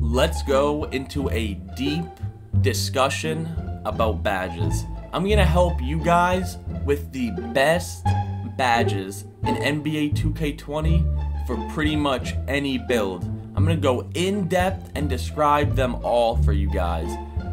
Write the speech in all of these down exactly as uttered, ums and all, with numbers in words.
let's go into a deep discussion about badges. I'm gonna help you guys with the best badges in N B A two K twenty for pretty much any build. I'm gonna go in depth and describe them all for you guys.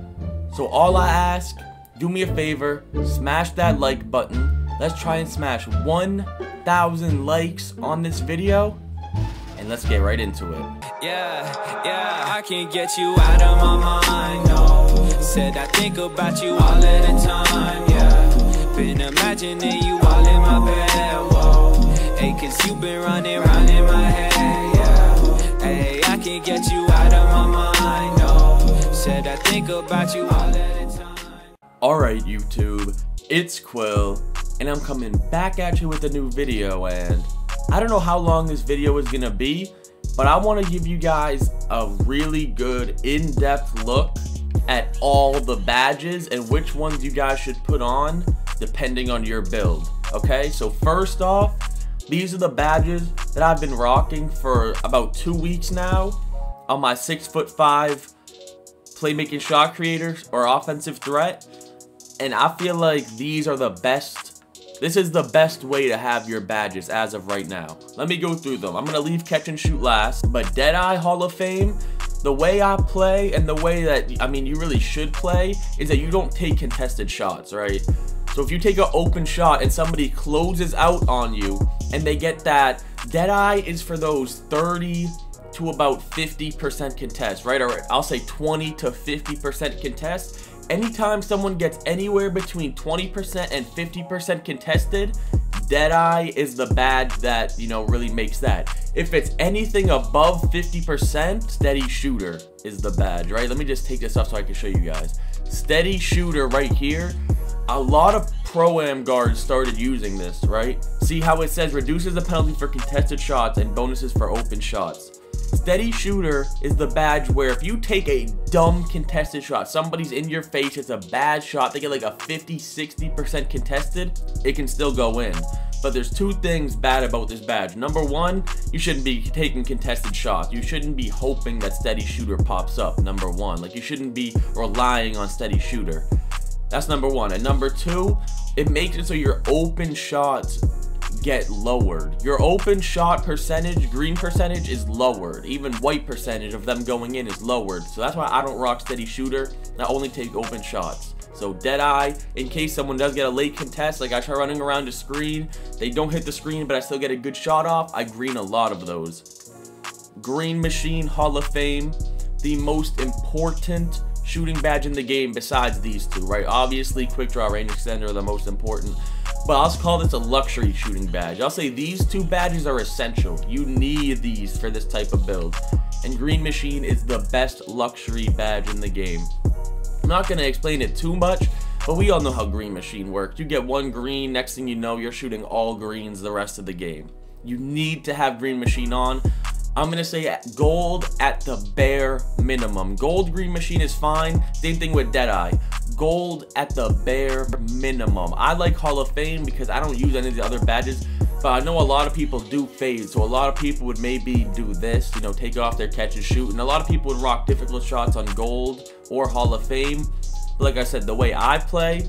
So all I ask, do me a favor, smash that like button. Let's try and smash one thousand likes on this video, and let's get right into it. Yeah, yeah, I can't get you out of my mind, no. Said I think about you all of the time, yeah. Been imagining you all in my bed, whoa. Hey, cause you been running round in my head, yeah. Hey, I can't get you out of my mind, no. Said I think about you all of the time. Alright YouTube, it's Quill, and I'm coming back at you with a new video, and I don't know how long this video is gonna be, but I want to give you guys a really good in-depth look at all the badges and which ones you guys should put on depending on your build. Okay, so first off, these are the badges that I've been rocking for about two weeks now on my six foot five playmaking shot creators or offensive threat, and I feel like these are the best. This is the best way to have your badges as of right now. Let me go through them. I'm gonna leave catch and shoot last, but Deadeye Hall of Fame, the way I play and the way that, I mean, you really should play is that you don't take contested shots, right? So if you take an open shot and somebody closes out on you and they get that, Deadeye is for those thirty to about fifty percent contest, right? Or I'll say twenty to fifty percent contest. Anytime someone gets anywhere between twenty percent and fifty percent contested, Deadeye is the badge that, you know, really makes that. If it's anything above fifty percent, Steady Shooter is the badge, right? Let me just take this off so I can show you guys. Steady Shooter right here. A lot of Pro-Am guards started using this, right? See how it says reduces the penalty for contested shots and bonuses for open shots. Steady Shooter is the badge where if you take a dumb contested shot, somebody's in your face, it's a bad shot, they get like a fifty sixty percent contested, it can still go in. But there's two things bad about this badge. Number one, you shouldn't be taking contested shots. You shouldn't be hoping that Steady Shooter pops up, number one. Like, you shouldn't be relying on Steady Shooter. That's number one. And number two, it makes it so your open shots get lowered. Your open shot percentage, green percentage, is lowered. Even white percentage of them going in is lowered. So that's why I don't rock Steady Shooter. I only take open shots. So Deadeye, in case someone does get a late contest, like I try running around the screen, they don't hit the screen but I still get a good shot off, I green a lot of those. Green Machine Hall of Fame, the most important shooting badge in the game besides these two, right? Obviously Quick Draw Range Extender are the most important, but I'll call this a luxury shooting badge. I'll say these two badges are essential. You need these for this type of build, and Green Machine is the best luxury badge in the game. I'm not going to explain it too much, but we all know how Green Machine works. You get one green, next thing you know, you're shooting all greens the rest of the game. You need to have Green Machine on. I'm going to say gold at the bare minimum. Gold Green Machine is fine. Same thing with Deadeye. Gold at the bare minimum. I like Hall of Fame because I don't use any of the other badges, but I know a lot of people do fade. So a lot of people would maybe do this, you know, take off their catch and shoot. And a lot of people would rock difficult shots on gold or Hall of Fame. But like I said, the way I play,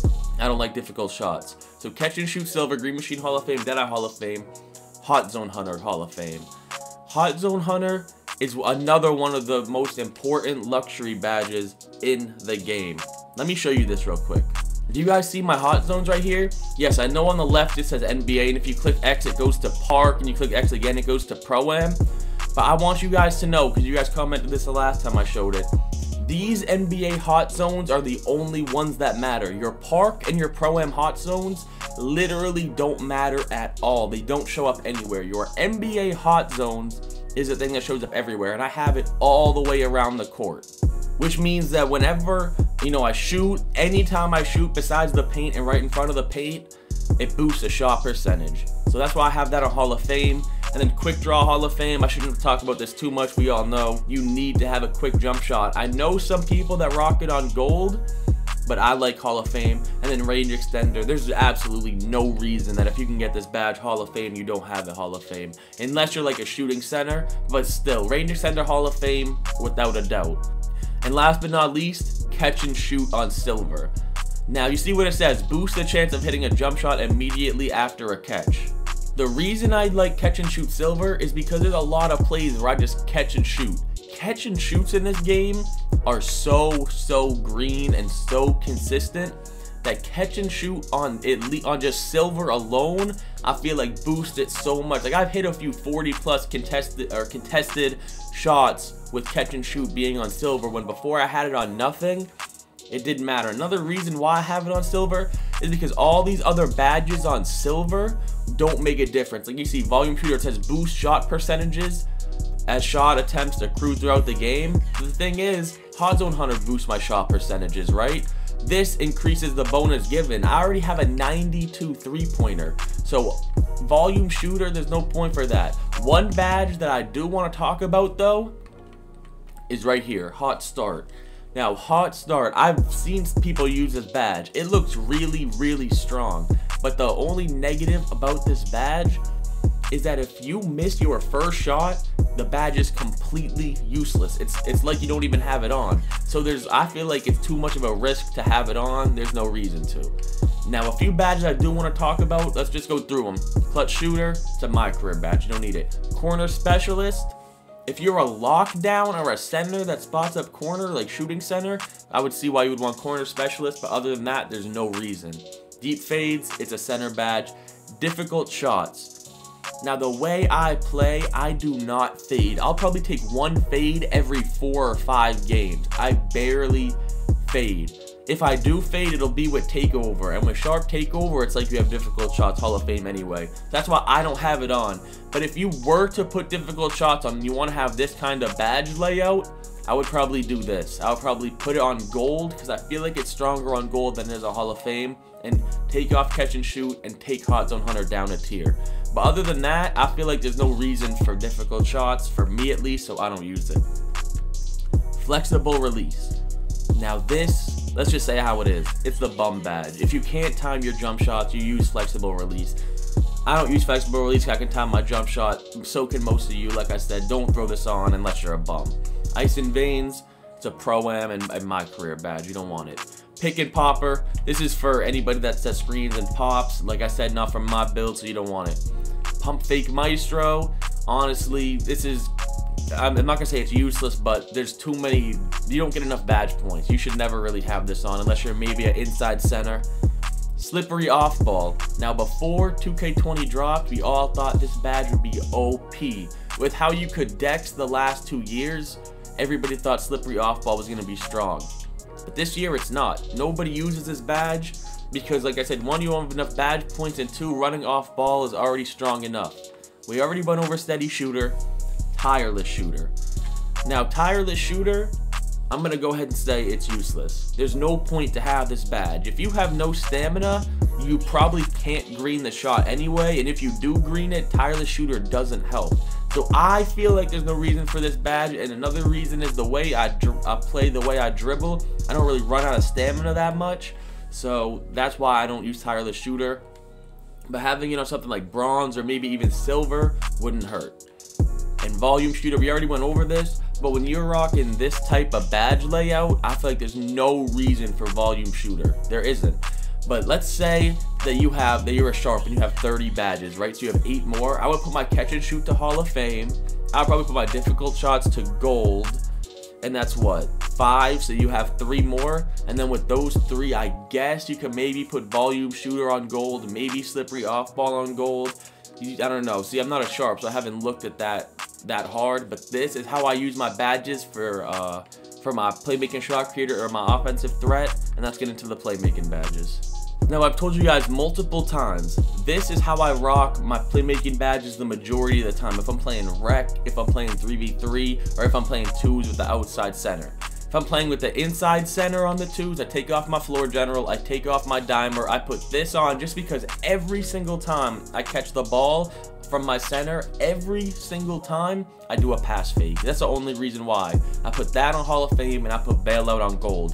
I don't like difficult shots. So catch and shoot silver, Green Machine Hall of Fame, Deadeye Hall of Fame, Hot Zone Hunter Hall of Fame. Hot Zone Hunter is another one of the most important luxury badges in the game. Let me show you this real quick. Do you guys see my hot zones right here? Yes, I know on the left it says N B A, and if you click X it goes to Park, and you click X again it goes to Pro-Am. But I want you guys to know, because you guys commented this the last time I showed it, these N B A hot zones are the only ones that matter. Your Park and your Pro-Am hot zones literally don't matter at all. They don't show up anywhere. Your N B A hot zones is a thing that shows up everywhere, and I have it all the way around the court, which means that whenever, you know, I shoot, anytime I shoot besides the paint and right in front of the paint, it boosts the shot percentage. So that's why I have that on Hall of Fame. And then Quick Draw Hall of Fame, I shouldn't talk about this too much. We all know you need to have a quick jump shot. I know some people that rock it on gold, but I like Hall of Fame. And then range extender, there's absolutely no reason that if you can get this badge Hall of Fame, you don't have it Hall of Fame. Unless you're like a shooting center, but still, range extender Hall of Fame without a doubt. And last but not least, catch and shoot on silver. Now you see what it says, boost the chance of hitting a jump shot immediately after a catch. The reason I like catch and shoot silver is because there's a lot of plays where I just catch and shoot. Catch and shoots in this game are so, so green and so consistent that catch and shoot on it on just silver alone, I feel like boosts it so much. Like I've hit a few forty plus contested or contested shots with catch and shoot being on silver when before I had it on nothing, it didn't matter. Another reason why I have it on silver is because all these other badges on silver don't make a difference. Like you see volume shooter, it says boost shot percentages as shot attempts accrue throughout the game. The thing is, Hot Zone Hunter boosts my shot percentages, right? This increases the bonus given. I already have a ninety-two three-pointer. So volume shooter, there's no point for that. One badge that I do want to talk about though is right here, Hot Start. Now, Hot Start, I've seen people use this badge. It looks really, really strong. But the only negative about this badge is that if you miss your first shot, the badge is completely useless. It's it's like you don't even have it on. So there's, I feel like it's too much of a risk to have it on. There's no reason to. Now, a few badges I do want to talk about. Let's just go through them. Clutch Shooter, it's a My Career badge. You don't need it. Corner Specialist. If you're a lockdown or a center that spots up corner, like shooting center, I would see why you would want Corner Specialist. But other than that, there's no reason. Deep Fades, it's a center badge. Difficult Shots. Now, the way I play, I do not fade. I'll probably take one fade every four or five games. I barely fade. If I do fade, it'll be with Takeover. And with Sharp Takeover, it's like you have Difficult Shots Hall of Fame anyway. That's why I don't have it on. But if you were to put Difficult Shots on and you want to have this kind of badge layout, I would probably do this. I would probably put it on gold because I feel like it's stronger on gold than it is a Hall of Fame. And take off Catch and Shoot and take Hot Zone Hunter down a tier. But other than that, I feel like there's no reason for Difficult Shots, for me at least, so I don't use it. Flexible Release. Now this, let's just say how it is. It's the bum badge. If you can't time your jump shots, you use Flexible Release. I don't use Flexible Release because I can time my jump shot. So can most of you. Like I said, don't throw this on unless you're a bum. Ice and Veins, it's a Pro-Am and, and My Career badge. You don't want it. Pick and Popper, this is for anybody that sets screens and pops. Like I said, not from my build, so you don't want it. Pump Fake Maestro, honestly, this is, I'm not gonna say it's useless, but there's too many, you don't get enough badge points. You should never really have this on unless you're maybe an inside center. Slippery Off Ball. Now before two K twenty dropped, we all thought this badge would be O P. With how you could dex the last two years, everybody thought Slippery Off Ball was gonna be strong. But this year it's not. Nobody uses this badge because, like I said, one, you don't have enough badge points, and two, running off ball is already strong enough. We already went over Steady Shooter, Tireless Shooter. Now, Tireless Shooter, I'm going to go ahead and say it's useless. There's no point to have this badge. If you have no stamina, you probably can't green the shot anyway, and if you do green it, Tireless Shooter doesn't help. So I feel like there's no reason for this badge, and another reason is the way I, I play, the way I dribble. I don't really run out of stamina that much, so that's why I don't use Tireless Shooter. But having, you know, something like bronze or maybe even silver wouldn't hurt. And Volume Shooter, we already went over this, but when you're rocking this type of badge layout, I feel like there's no reason for Volume Shooter. There isn't. But let's say that you have that you're a Sharp and you have thirty badges, right? So you have eight more. I would put my Catch and Shoot to Hall of Fame. I would probably put my Difficult Shots to Gold, and that's what, five. So you have three more, and then with those three, I guess you could maybe put Volume Shooter on Gold, maybe Slippery Off Ball on Gold. You, I don't know. See, I'm not a Sharp, so I haven't looked at that that hard. But this is how I use my badges for uh, for my playmaking shot creator or my offensive threat, and that's getting to the playmaking badges. Now, I've told you guys multiple times, this is how I rock my playmaking badges the majority of the time. If I'm playing rec, if I'm playing three v three, or if I'm playing twos with the outside center. If I'm playing with the inside center on the twos, I take off my floor general, I take off my dimer, I put this on just because every single time I catch the ball from my center, every single time I do a pass fake. That's the only reason why. I put that on Hall of Fame and I put Bailout on Gold.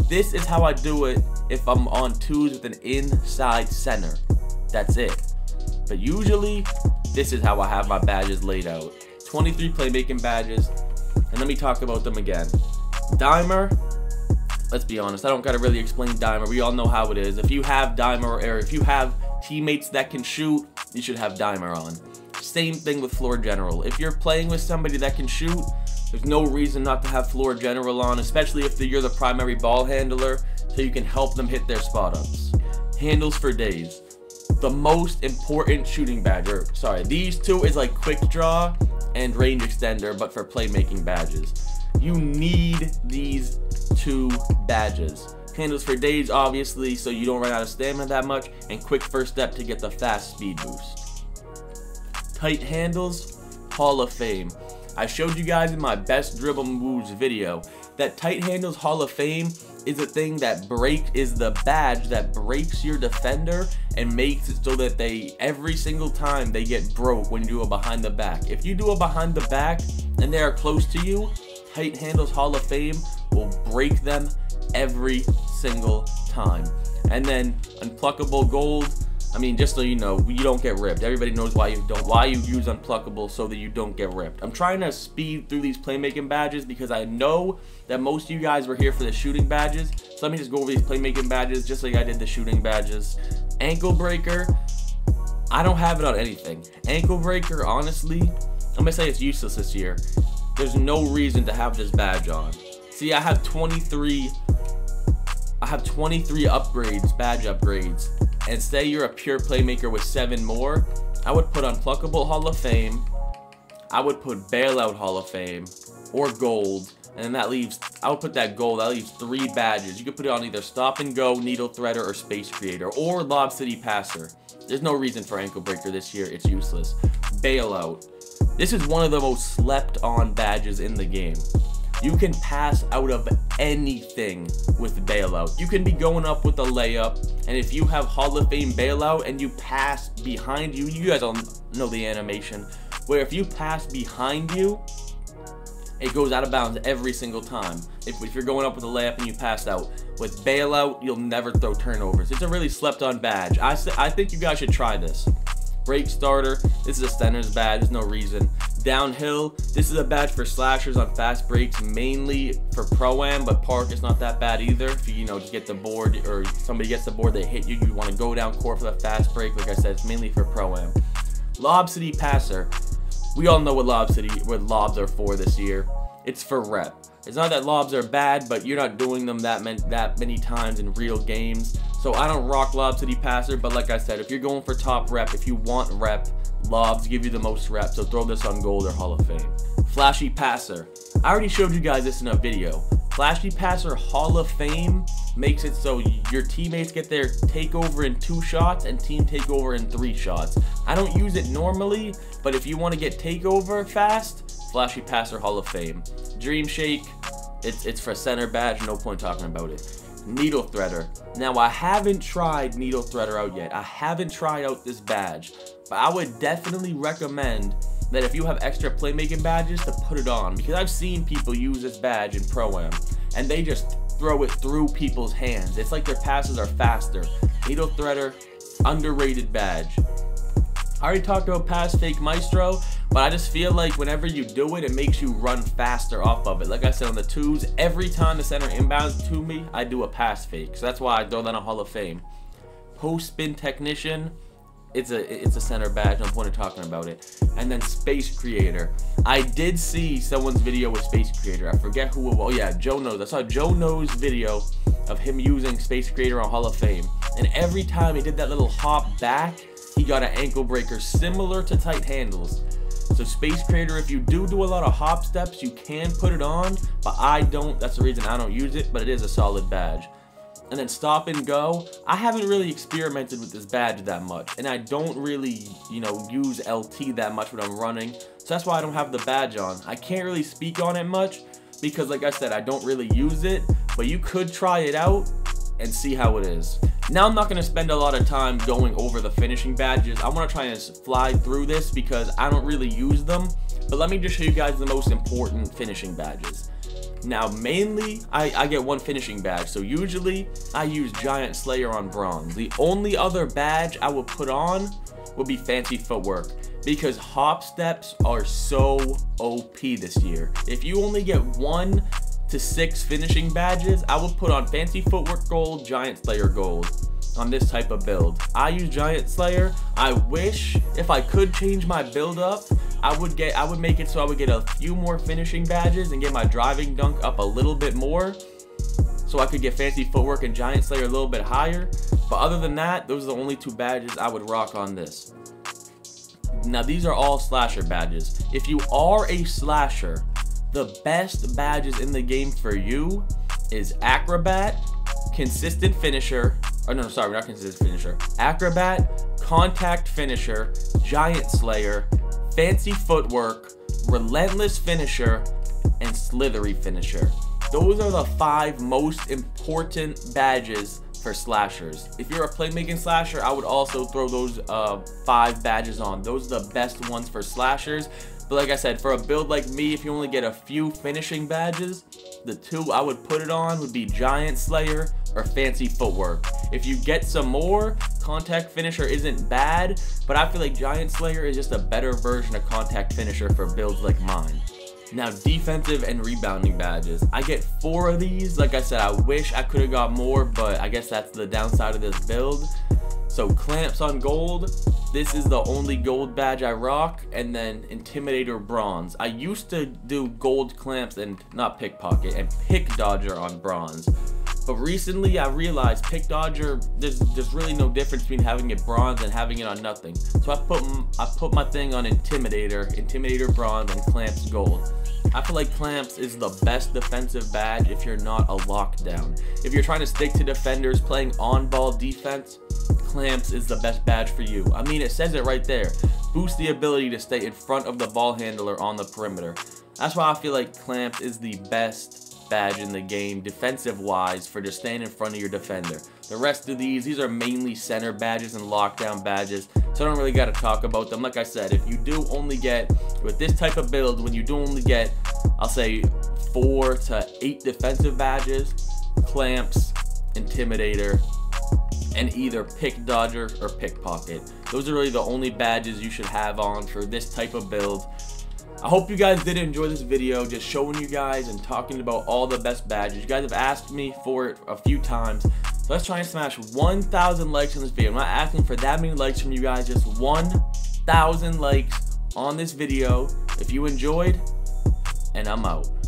This is how I do it if I'm on twos with an inside center. That's it. But usually, this is how I have my badges laid out. twenty-three playmaking badges. And let me talk about them again. Dimer. Let's be honest, I don't gotta really explain Dimer. We all know how it is. If you have Dimer, or if you have teammates that can shoot, you should have Dimer on. Same thing with Floor General. If you're playing with somebody that can shoot, there's no reason not to have Floor General on, especially if you're the primary ball handler, so you can help them hit their spot ups. Handles for days. The most important shooting badge, or sorry, these two is like quick draw and range extender, but for playmaking badges. You need these two badges. Handles for days, obviously, so you don't run out of stamina that much, and quick first step to get the fast speed boost. Tight handles, Hall of Fame. I showed you guys in my best dribble moves video that tight handles Hall of Fame is a thing that break is the badge that breaks your defender and makes it so that they every single time they get broke when you do a behind the back. If you do a behind the back and they are close to you, tight handles Hall of Fame will break them every single time. And then unpluckable gold, I mean, just so you know, you don't get ripped. Everybody knows why you don't why you use unpluckable, so that you don't get ripped. I'm trying to speed through these playmaking badges because I know that most of you guys were here for the shooting badges. So let me just go over these playmaking badges just like I did the shooting badges. Ankle breaker, I don't have it on anything. Ankle breaker, honestly, I'm gonna say it's useless this year. There's no reason to have this badge on. See, I have twenty-three I have twenty-three upgrades, badge upgrades, and say you're a pure playmaker with seven more, I would put Unpluckable Hall of Fame, I would put Bailout Hall of Fame, or Gold, and then that leaves, I would put that gold, that leaves three badges. You could put it on either Stop and Go, Needle Threader, or Space Creator, or Lob City Passer. There's no reason for Ankle Breaker this year, it's useless. Bailout. This is one of the most slept on badges in the game. You can pass out of anything with Bailout. You can be going up with a layup, and if you have Hall of Fame Bailout and you pass behind you, you guys all know the animation, where if you pass behind you, it goes out of bounds every single time. If, if you're going up with a layup and you pass out. With Bailout, you'll never throw turnovers. It's a really slept on badge. I, I think you guys should try this. Break Starter, this is a center's badge, there's no reason. Downhill, this is a badge for slashers on fast breaks, mainly for Pro-Am, but Park is not that bad either. If you, you know, just get the board, or somebody gets the board, they hit you, you want to go down court for the fast break. Like I said, it's mainly for Pro-Am. Lob City Passer, we all know what Lob City, what lobs are for this year. It's for rep. It's not that lobs are bad, but you're not doing them that many, that many times in real games. So I don't rock Lob City Passer, but like I said, if you're going for top rep, if you want rep, lobs give you the most reps, so throw this on Gold or Hall of Fame. Flashy Passer. I already showed you guys this in a video. Flashy Passer Hall of Fame makes it so your teammates get their takeover in two shots and team takeover in three shots. I don't use it normally, but if you want to get takeover fast, Flashy Passer Hall of Fame. Dream Shake, it's, it's for center badge, no point talking about it. Needle Threader. Now, I haven't tried Needle Threader out yet. I haven't tried out this badge, but I would definitely recommend that if you have extra playmaking badges to put it on, because I've seen people use this badge in Pro-Am and they just throw it through people's hands. It's like their passes are faster. Needle Threader, underrated badge. I already talked about Pass Fake Maestro, but I just feel like whenever you do it, it makes you run faster off of it. Like I said, on the twos, every time the center inbounds to me, I do a pass fake. So that's why I throw that on Hall of Fame. Post Spin Technician, it's a it's a center badge, no point of talking about it. And then Space Creator. I did see someone's video with Space Creator. I forget who it was. Oh yeah, Joe Knows. I saw Joe Knows video of him using Space Creator on Hall of Fame. And every time he did that little hop back, he got an ankle breaker similar to tight handles. So Space Creator, if you do do a lot of hop steps, you can put it on, but I don't. That's the reason I don't use it, but it is a solid badge. And then Stop and Go, I haven't really experimented with this badge that much, and I don't really, you know, use L T that much when I'm running, so that's why I don't have the badge on. I can't really speak on it much, because like I said, I don't really use it, but you could try it out and see how it is. Now I'm not going to spend a lot of time going over the finishing badges. I want to try and fly through this because I don't really use them. But let me just show you guys the most important finishing badges. Now mainly I, I get one finishing badge, so usually I use Giant Slayer on bronze. The only other badge I would put on would be Fancy Footwork, because hop steps are so O P this year. If you only get one to six finishing badges, I would put on Fancy Footwork Gold, Giant Slayer Gold on this type of build. I use Giant Slayer. I wish if I could change my build up, I would get I would make it so I would get a few more finishing badges and get my driving dunk up a little bit more, so I could get Fancy Footwork and Giant Slayer a little bit higher. But other than that, those are the only two badges I would rock on this. Now these are all slasher badges. If you are a slasher, the best badges in the game for you is Acrobat, Consistent Finisher, or no, sorry, not Consistent Finisher, Acrobat, Contact Finisher, Giant Slayer, Fancy Footwork, Relentless Finisher, and Slithery Finisher. Those are the five most important badges for slashers. If you're a playmaking slasher, I would also throw those uh, five badges on. Those are the best ones for slashers. But like I said, for a build like me, if you only get a few finishing badges, the two I would put it on would be Giant Slayer or Fancy Footwork. If you get some more, Contact Finisher isn't bad, but I feel like Giant Slayer is just a better version of Contact Finisher for builds like mine. Now, defensive and rebounding badges. I get four of these. Like I said, I wish I could have got more, but I guess that's the downside of this build. So Clamps on gold. This is the only gold badge I rock, and then Intimidator bronze. I used to do gold clamps and not pickpocket and pick dodger on bronze. But recently I realized pick dodger, there's there's really no difference between having it bronze and having it on nothing. So I put I put my thing on Intimidator, Intimidator bronze, and Clamps gold. I feel like Clamps is the best defensive badge if you're not a lockdown. If you're trying to stick to defenders playing on-ball defense, Clamps is the best badge for you. I mean, it says it right there. Boost the ability to stay in front of the ball handler on the perimeter. That's why I feel like Clamps is the best badge in the game defensive wise for just staying in front of your defender. The rest of these, these are mainly center badges and lockdown badges, so I don't really got to talk about them. Like I said, if you do only get, with this type of build, when you do only get, I'll say four to eight defensive badges, Clamps, Intimidator, and either Pick Dodger or Pickpocket. Those are really the only badges you should have on for this type of build. I hope you guys did enjoy this video, just showing you guys and talking about all the best badges. You guys have asked me for it a few times. So let's try and smash one thousand likes on this video. I'm not asking for that many likes from you guys, just one thousand likes on this video if you enjoyed, and I'm out.